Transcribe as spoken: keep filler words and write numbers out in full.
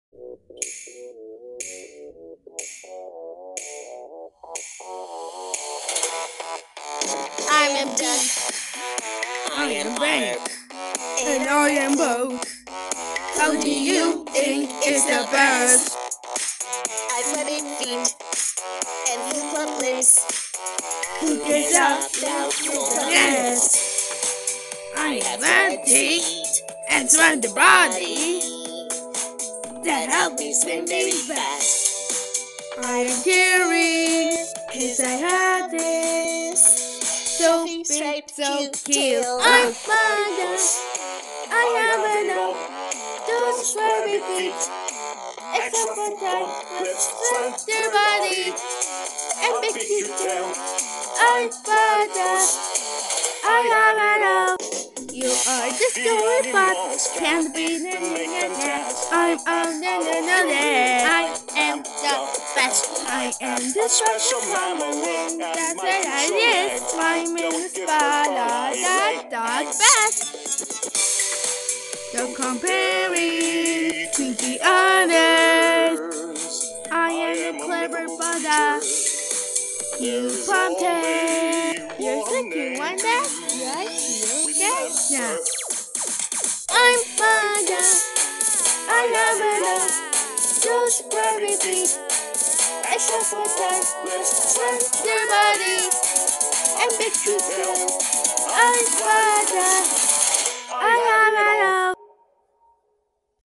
I am deep, I am back, and I am both. How do you think it's the best? athletic feet, and hip hop lips. Who gets up now to the nest? I have a teeth and strong the body that help me swim very fast. I am caring, cause I had this. So big, so cute. I'm Bada. I have enough. Those furry feet. Except one time, let's stretch your body and make you down. I'm Bada. I have enough. You are just going fast. Can't be na na na na. I'm on na na na na. I am the best. I am the special Pomeranian. That's what I is. My name is Bada. That's the best. Don't compare it to the others. I am a clever Bada. You pumpkin. You're thinking one that? Yes, you get now. I'm Bada. I have enough. Those furry feet. Extra for time. Let's stretch your body and make you feel. I'm Bada. I